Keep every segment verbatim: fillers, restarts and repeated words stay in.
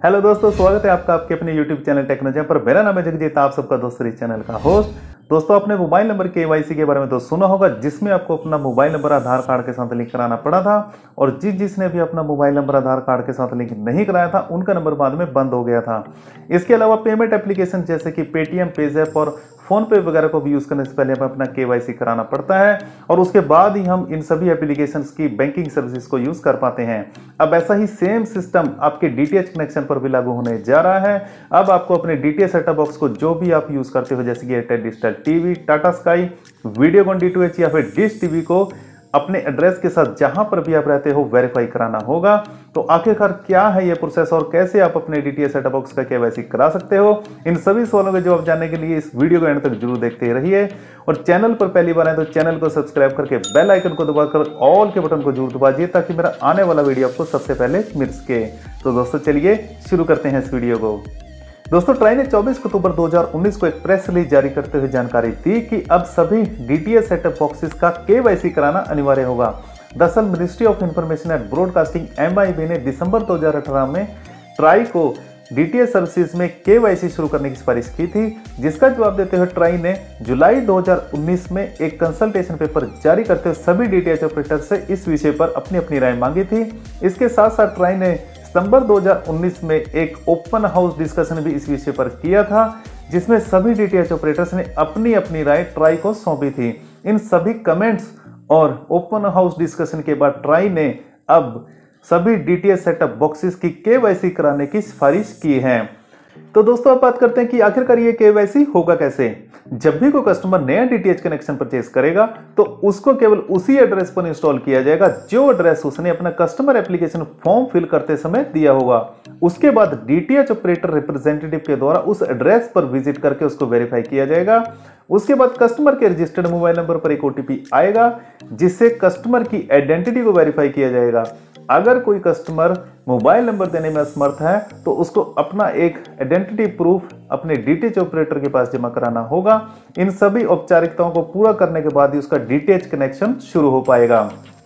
Hello दोस्तों, स्वागत है आपका आपके अपने यूट्यूब चैनल टेक्नोजेम पर। मेरा नाम है जगजीत, आप सबका दोस्तों इस चैनल का होस्ट। दोस्तों, आपने मोबाइल नंबर केवाईसी के बारे में तो सुना होगा, जिसमें आपको अपना मोबाइल नंबर आधार कार्ड के साथ लिंक कराना पड़ा था। और जिस जिसने भी अपना मोबाइल नंबर आधार कार्ड के साथ लिंक नहीं कराया था, उनका नंबर बाद में बंद हो गया था। इसके अलावा पेमेंट एप्लीकेशन जैसे कि पेटीएम, पेजैप और फोन पे वगैरह को भी यूज करने से पहले हमें अपना केवाईसी कराना पड़ता है और उसके बाद ही हम इन सभी एप्लीकेशंस की बैंकिंग सर्विसेज को यूज कर पाते हैं। अब ऐसा ही सेम सिस्टम आपके डीटीएच कनेक्शन पर भी लागू होने जा रहा है। अब आपको अपने डीटीएच सेट टॉप बॉक्स को जो भी आप यूज करते हो, जैसे कि Airtel digital TV, Tata sky, Videocon D two H या फिर डिश टीवी को अपने एड्रेस के साथ जहां पर भी आप रहते हो वेरीफाई कराना होगा। तो आखिरकार क्या है ये प्रोसेस और कैसे आप अपने डीटीएच सेट टॉप बॉक्स का केवाईसी करा सकते हो, इन सभी सवालों के जवाब जानने के लिए इस वीडियो को एंड तक जरूर देखते रहिए। और चैनल पर पहली बार है तो चैनल को सब्सक्राइब करके बेल आइकन को दबाकर ऑल के बटन को जरूर दबाइए, ताकि मेरा आने वाला वीडियो आपको सबसे पहले मिल सके। तो दोस्तों, चलिए शुरू करते हैं इस वीडियो को। दोस्तों, ट्राई ने चौबीस अक्टूबर दो हज़ार उन्नीस को एक प्रेस रिलीज जारी करते हुए जानकारी दी कि अब सभी डीटीएच सेट टॉप बॉक्सेस का केवाईसी कराना अनिवार्य होगा। दरअसल ministry of information and broadcasting M I B ने दिसंबर दो हज़ार अठारह में ट्राई को डीटीएच सर्विसेज में केवाईसी शुरू करने की सिफारिश की थी, जिसका जवाब देते हुए ट्राई ने जुलाई दो हज़ार उन्नीस में एक कंसल्टेशन पेपर जारी करते हुए सभी डीटीएच ऑपरेटर से इस विषय पर अपनी अपनी राय मांगी थी। इसके साथ साथ ट्राई ने सितंबर दो हज़ार उन्नीस में एक ओपन हाउस डिस्कशन भी इस विषय पर किया था, जिसमें सभी डीटीएच ऑपरेटर्स ने अपनी अपनी राय ट्राई को सौंपी थी। इन सभी कमेंट्स और ओपन हाउस डिस्कशन के बाद ट्राई ने अब सभी डीटीएच सेट टॉप बॉक्सेस की केवाईसी कराने की सिफारिश की है। तो दोस्तों, अब बात करते हैं कि आखिरकार ये केवाईसी होगा कैसे। जब भी कोई कस्टमर नया डीटीएच कनेक्शन परचेज करेगा तो उसको केवल उसी एड्रेस पर इंस्टॉल किया जाएगा जो एड्रेस उसने अपना कस्टमर एप्लीकेशन फॉर्म फिल करते समय दिया होगा। उसके बाद डीटीएच ऑपरेटर रिप्रेजेंटेटिव के द्वारा उस एड्रेस पर विजिट करके उसको वेरीफाई किया जाएगा। उसके बाद कस्टमर के रजिस्टर्ड मोबाइल नंबर पर एक ओटीपी आएगा, जिससे कस्टमर की आइडेंटिटी को वेरीफाई किया जाएगा। अगर कोई कस्टमर मोबाइल नंबर देने में असमर्थ है तो उसको अपना एक आइडेंटिटी प्रूफ अपने डीटीएच ऑपरेटर के पास जमा कराना होगा। इन सभी औपचारिकताओं को पूरा करने के बाद ही उसका डीटीएच कनेक्शन शुरू हो पाएगा।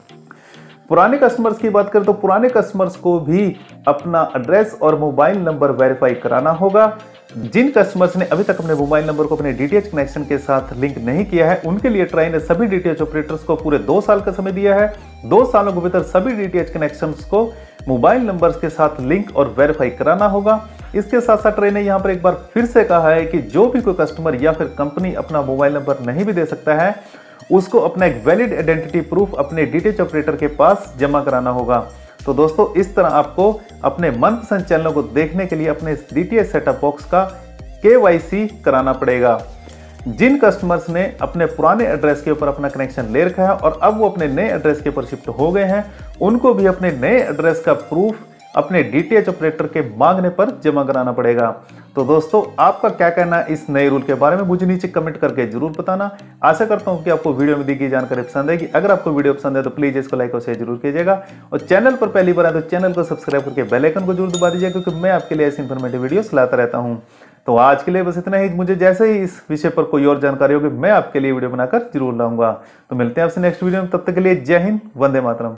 पुराने कस्टमर्स की बात करें तो पुराने कस्टमर्स को भी अपना एड्रेस और मोबाइल नंबर वेरीफाई कराना होगा। जिन कस्टमर्स ने अभी तक अपने मोबाइल नंबर को अपने डीटीएच कनेक्शन के साथ लिंक नहीं किया है, उनके लिए ट्राई ने सभी डीटीएच ऑपरेटर्स को पूरे दो साल का समय दिया है। दो सालों के भीतर सभी डीटीएच कनेक्शंस को मोबाइल नंबर्स के साथ लिंक और वेरीफाई कराना होगा। इसके साथ साथ ट्राई ने यहाँ पर एक बार फिर से कहा है कि जो भी कोई कस्टमर या फिर कंपनी अपना मोबाइल नंबर नहीं भी दे सकता है, उसको अपना एक वैलिड आइडेंटिटी प्रूफ अपने डीटीएच ऑपरेटर के पास जमा कराना होगा। तो दोस्तों, इस तरह आपको अपने मनपसंद चैनलों को देखने के लिए अपने डीटीएच सेट टॉप बॉक्स का केवाईसी कराना पड़ेगा। जिन कस्टमर्स ने अपने पुराने एड्रेस के ऊपर अपना कनेक्शन ले रखा है और अब वो अपने नए एड्रेस के ऊपर शिफ्ट हो गए हैं, उनको भी अपने नए एड्रेस का प्रूफ अपने डीटीएच ऑपरेटर के मांगने पर जमा कराना पड़ेगा। तो दोस्तों, आपका क्या कहना है इस नए रूल के बारे में, मुझे नीचे कमेंट करके जरूर बताना। आशा करता हूं कि आपको वीडियो में दी गई जानकारी पसंद आएगी। अगर आपको वीडियो पसंद है तो प्लीज इसको लाइक और शेयर जरूर कीजिएगा और चैनल पर पहली बार आए तो चैनल को सब्सक्राइब करके बेल आइकन को जरूर दबा दीजिएगा, क्योंकि मैं आपके लिए ऐसी इंफॉर्मेटिव वीडियोस लाता रहता हूं। तो आज के लिए बस इतना ही। मुझे जैसे ही इस विषय पर कोई और जानकारी होगी, मैं आपके लिए वीडियो बनाकर जरूर लाऊंगा। तो मिलते हैं आपसे नेक्स्ट वीडियो में, तब तक के लिए जय हिंद, वंदे मातरम।